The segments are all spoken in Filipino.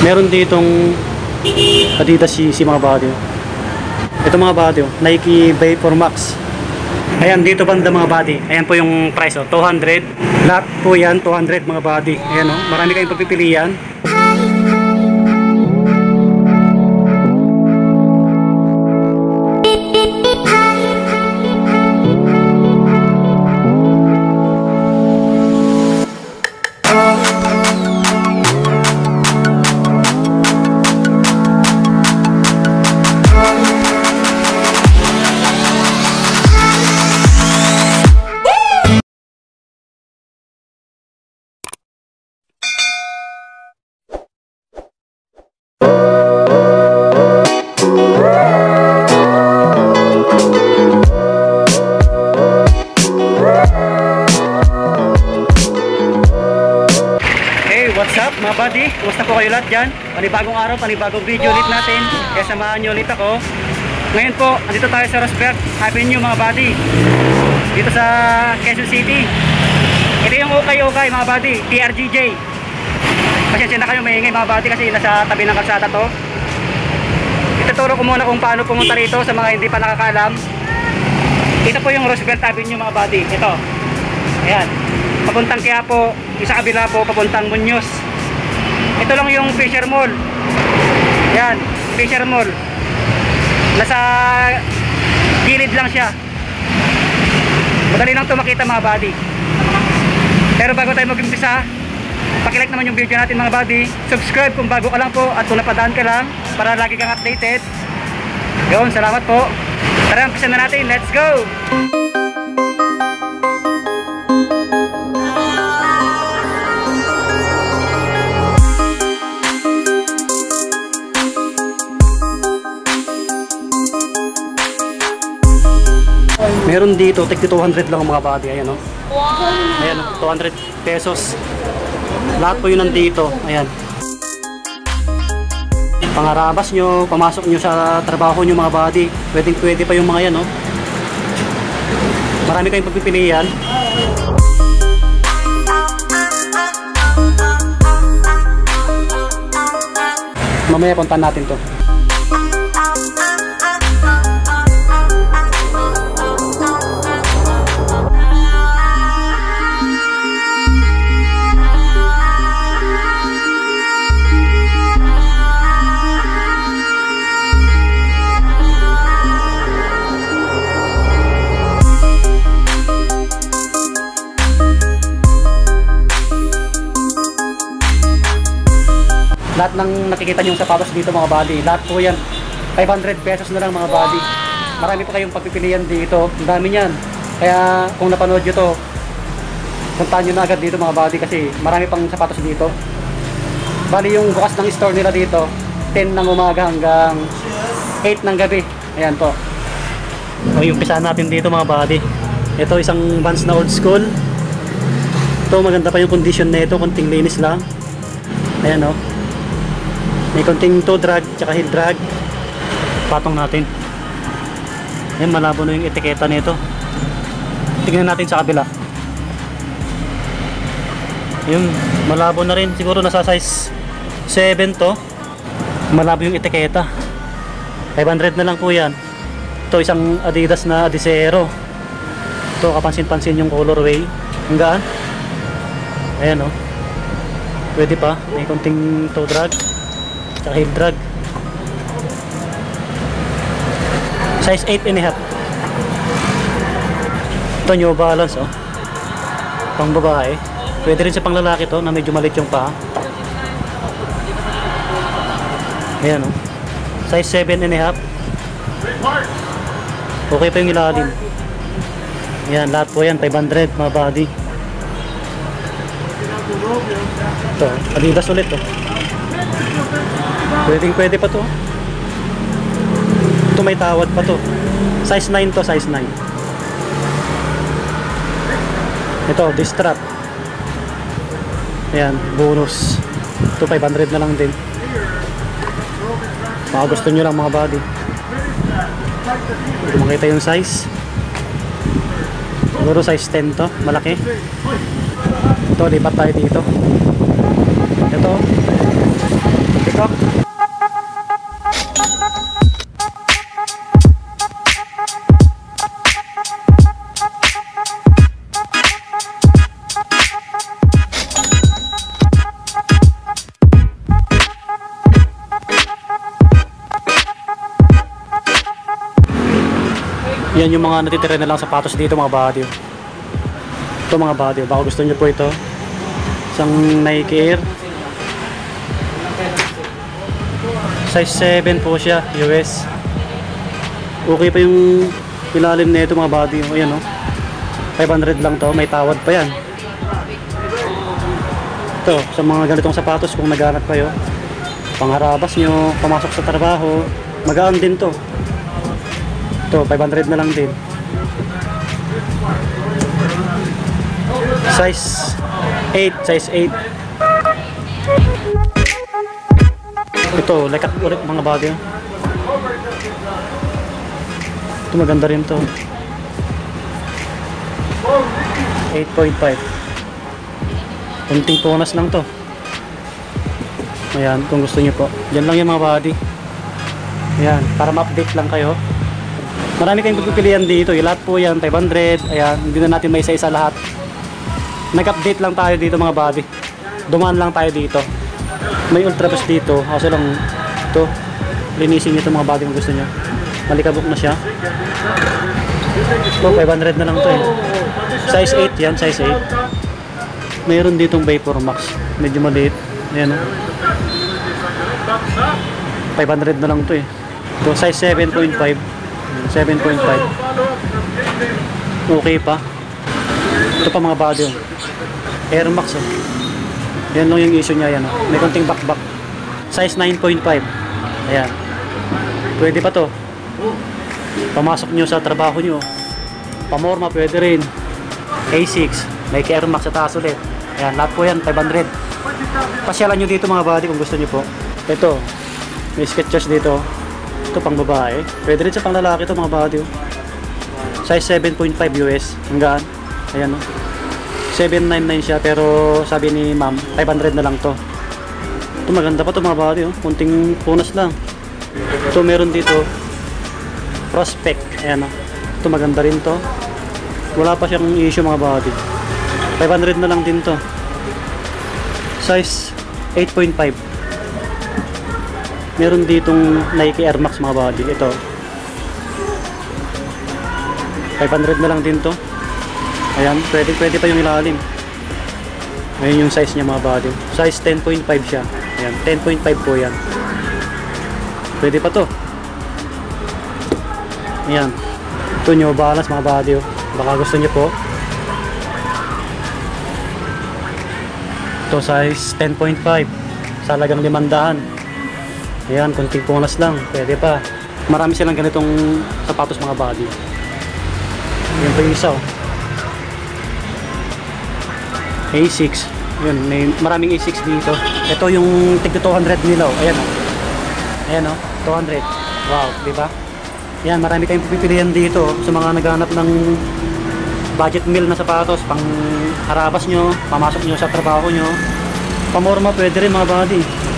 Meron ditong Adidas si mga body. Ito mga body, Nike Vapor Max. Ayan, dito banda mga body. Ayan po yung price, 200. Lahat po yan, 200 mga body. Ayan o, marami kayong pagpipilian. What's up mga buddy? Kumusta po kayo lahat dyan? Panibagong araw, panibagong video ulit natin. Kaya samahan nyo ulit ako. Ngayon po, andito tayo sa Rosberg. Happy New mga buddy. Dito sa Quezon City. Ito yung okay mga buddy, TRGJ. Pasensya na kayo, maingay mga buddy kasi nasa tabi ng kalsada to. Ituturo ko muna kung paano pumunta rito sa mga hindi pa nakakaalam. Ito po yung Roosevelt Avenue mga buddy. Ito. Ayan. Papuntang Quiapo, isa kabila po papuntang Muñoz. Ito lang yung Fisher Mall. Yan, Fisher Mall. Nasa gilid lang siya. Madali lang ito makita mga buddy. Pero bago tayo mag-umpisa, paki-like naman yung video natin mga buddy. Subscribe kung bago ka lang po at kung napadaan ka lang para lagi kang updated. Yun, salamat po. Tara, umpisa na natin. Let's go! Meron dito, tig 200 lang mga buddy. Ayan o. Wow. Ayan o, 200 pesos. Lahat po yun nandito. Ayan. Pangarabas nyo, pamasok nyo sa trabaho nyo mga buddy. Pwede pa yung mga yan o. Marami kayong pagpipilian. Mamaya puntahan natin to. Lahat ng nakikita nyo yung sapatos dito mga buddy, lahat po yan 500 pesos na lang mga buddy. Marami pa kayong pagpipilian dito, ang dami nyan. Kaya kung napanood nyo to, puntahan nyo na agad dito mga buddy kasi marami pang sapatos dito. Bali yung bukas ng store nila dito 10 ng umaga hanggang 8 ng gabi. Ayan po. O yung pisahan natin dito mga buddy. Ito isang Vans na old school. Ito maganda pa yung condition na ito, konting linis lang. Ayan o. May konting toe drag tsaka heel drag. Patong natin. Ayan, malabo na yung etiketa nito. Tingnan natin sa kabila. Yung malabo na rin. Siguro nasa size 7 to. Malabo yung etiketa. 500 na lang po yan. Ito isang Adidas na Adizero. Ito kapansin-pansin yung colorway. Ang gaan. Ayan o. Pwede pa. May konting toe drag tsaka heel drag. Size 8.5. Ito New Balance oh. Pang babae. Pwede rin sa pang lalaki to na medyo maliit yung paa. Ayan oh. Size 7.5. Okay pa yung ilalim. Ayan, lahat po yan 500 mga body. Ito, Adidas ulit oh. Pwede pa to. Ito may tawad pa to. Size 9 to, size 9. Ito, this strap. Ayan, bonus. Ito 500 na lang din. Baka gusto nyo lang mga body. Kung makita yung size. Siguro size 10 to, malaki. Ito, lipat tayo dito. Ito. Ito, Yan yung mga natitira na lang sapatos dito mga buddy. Ito mga buddy, baka gusto nyo po ito. Isang Nike Air. Size 7 po siya, US. Okay pa yung ilalim na ito mga buddy. Ayan o. 500 lang to, may tawad pa yan. Ito, sa mga ganitong sapatos kung naghanap kayo. Pangharabas nyo, pamasok sa trabaho, magaan din to. Ito, 500 na lang din. Size 8, size 8. Ito, lekat ulit mga bagay. Ito maganda rin to. 8.5. Kunting punas lang to. Ayan, kung gusto nyo po. Yan lang yung mga body. Ayan, para ma-update lang kayo. Marami kayong pagpipilian dito. Lahat po yan, 500. Ayan, hindi na natin may isa-isa lahat. Nag-update lang tayo dito mga body. Dumaan lang tayo dito. May ultra boost dito. Kaso lang, ito. Linisin nyo ito mga body kung gusto nyo. Malikabok na siya. Ito, 500 na lang to eh. Size 8 yan, size 8. Mayroon ditong Vapor Max. Medyo maliit. Ayan o. 500 na lang to eh. So size 7.5. 7.5. Okay pa. Ito pa mga body oh. Air Max oh. Yan lang yung issue niya yan oh. May konting back. Size 9.5. Ayan. Pwede pa to. Pamasok nyo sa trabaho nyo. Pamorma pwede rin. A6. May Air Max sa taas ulit. Ayan, lahat po yan 500. Pasyalan nyo dito mga body kung gusto nyo po. Ito, may Skechers dito. Ito pang babae. Pwede rin sa pang lalaki ito mga body. Size 7.5 US. Hanggaan. Ayan o. 799 siya pero sabi ni ma'am 500 na lang to. Ito maganda pa to mga body. Kunting punas lang. Ito meron dito. Prospect. Ayan o. Ito maganda rin to. Wala pa siyang issue mga body. 500 na lang din to. Size 8.5. Meron ditong Nike Air Max mga body. Ito 500 na lang din to. Ayan, pwede pa yung ilalim. Ayan yung size niya mga body. Size 10.5 siya. Ayan, 10.5 po yan. Pwede pa to. Ayan. Ito nyo, balance mga body. Baka gusto nyo po. Ito size 10.5. Salagang 500. Ayan, kunting punas lang. Pwede pa. Marami silang ganitong sapatos mga body. Ayan pa yung isa oh. A6. Ayan, may maraming A6 dito. Ito yung tig 200 nila oh. Ayan oh. Ayan oh, 200. Wow, diba? Ayan, marami kayong pipilihan dito oh, sa mga naghanap ng budget meal na sapatos. Pang harabas nyo, pamasok nyo sa trabaho nyo. Pamorma pwede rin mga body.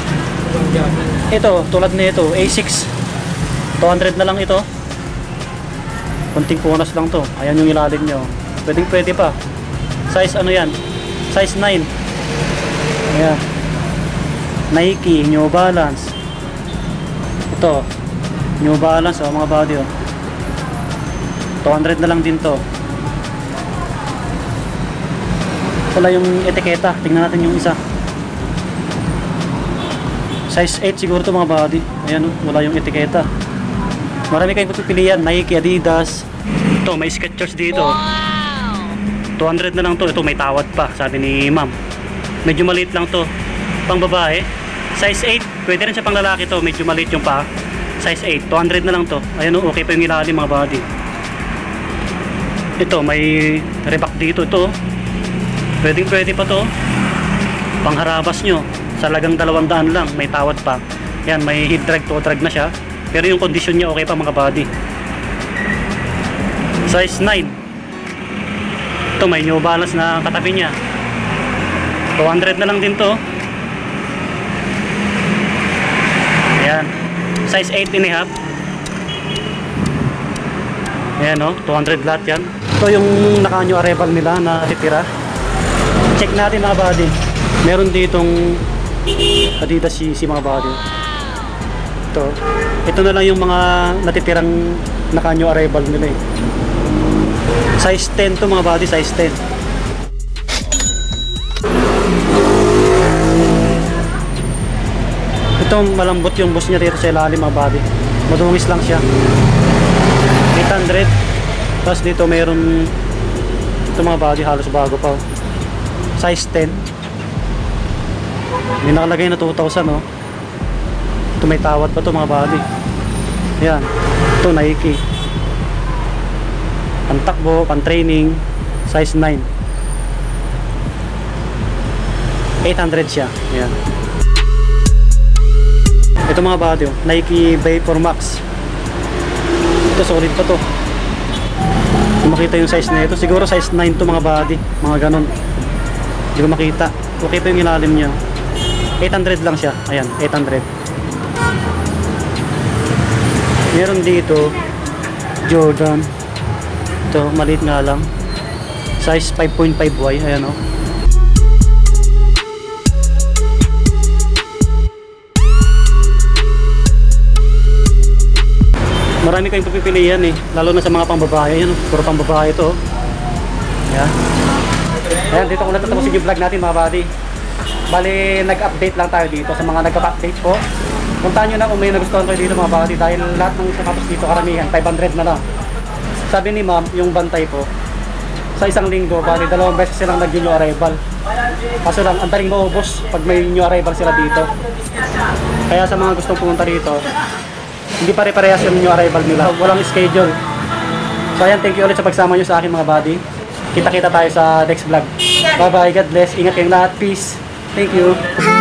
Ito, tulad nito, A6. 200 na lang ito. Kunting punas lang to. Ayan yung ilalim nyo. Pwede pa. Size ano yan? Size 9. Ayan. Nike, New Balance. Ito. New Balance oh, mga body oh. 200 na lang din to. Wala yung etiketa. Tingnan natin yung isa. Size 8 siguro to mga body. Ayan oh, wala yung etiketa. Marami kayong pipilian. Nike, Adidas. Ito, may Skechers dito. Wow! 200 na lang to. Ito, may tawad pa. Sabi ni ma'am. Medyo maliit lang to. Pang babae. Size 8. Pwede rin siya pang lalaki to. Medyo maliit yung pa. Size 8. 200 na lang to. Ayan oh, okay pa yung ilalim mga body. Ito, may Reebok dito. Ito. Pwede pa to. Pangharabas nyo. Salagang 200 lang. May tawad pa. Yan, may heat drag to drag na siya. Pero yung condition niya okay pa mga body. Size 9. Ito, may New Balance na katabi niya. 200 na lang din to. Ayan. Size 8.5. Ayan o, 200 lahat yan. Ito yung naka-new arrival nila na titira. Check natin mga body. Meron ditong Adidas CC mga body. Ito na lang yung mga natitirang naka-new arrival nila eh. Size 10 to mga buddy, size 10. Ito malambot yung boss niya dito sa ilalim mga buddy. Madungis lang siya. 800. Tapos dito mayroon ito mga buddy, halos bago pa. Size 10. May nakalagay na 2,000 oh. Ito may tawad pa to mga buddy. Yan. Ito Nike. Pantakbo, pan-training, size 9. 800 siya. Yan. Ito mga buddy, oh. Nike Vapor Max. Ito solid pa to. Kung makita yung size na ito, siguro size 9 to mga buddy. Mga ganon. Hindi ko makita. Makita yung ilalim niya. 800 lang siya. Ayan, 800. Meron dito Jordan. Ito, maliit nga lang. Size 5.5Y. Ayan o. Marami kayong pagpipilian eh. Lalo na sa mga pambabae. Ayan o, puro pambabae ito. Ayan. Ayan, dito ko natatapusin yung vlog natin mga buddy. Bali, nag-update lang tayo dito sa mga nag-update po. Puntahan nyo na kung may nagustuhan kayo dito mga buddy, dahil lahat ng sapatos dito karamihan 500 na lang. Sabi ni ma'am, yung bantay po sa isang linggo, bali 2 beses silang nag-new arrival. Kaso lang, ang daling maubos pag may new arrival sila dito. Kaya sa mga gustong pumunta dito, hindi pare-parehas yung new arrival nila, walang schedule. So ayan, thank you ulit sa pagsama nyo sa akin mga buddy. Kita-kita tayo sa next vlog. Bye bye, God bless, ingat kayong lahat, peace. Thank you.